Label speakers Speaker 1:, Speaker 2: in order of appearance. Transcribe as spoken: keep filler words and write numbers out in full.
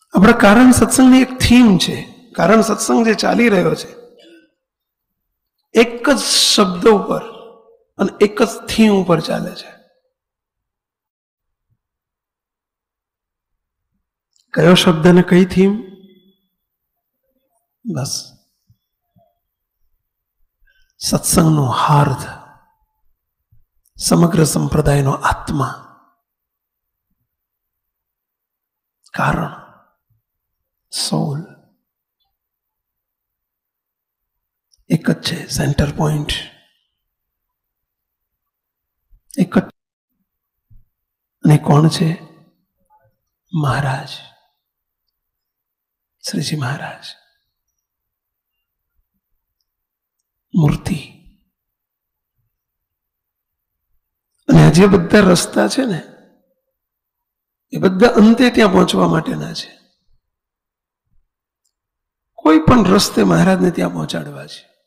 Speaker 1: આપણા કારણ સત્સંગની એક થીમ છે. કારણ સત્સંગ જે ચાલી રહ્યો છે એક જ શબ્દ ઉપર અને એક જ થીમ ઉપર ચાલે છે. કયો શબ્દ ને કઈ થીમ? બસ સત્સંગનો હાર્દ, સમગ્ર સંપ્રદાયનો આત્મા, કારણ, સોલ એક જ છે. સેન્ટર પોઈન્ટ એક જ. અને કોણ છે? મહારાજ, શ્રીજી મહારાજ, મૂર્તિ. અને આ જે બધા રસ્તા છે ને એ બધા અંતે ત્યાં પહોંચવા માટેના છે. કોઈ પણ રસ્તે મહારાજને ત્યાં પહોંચાડવા છે.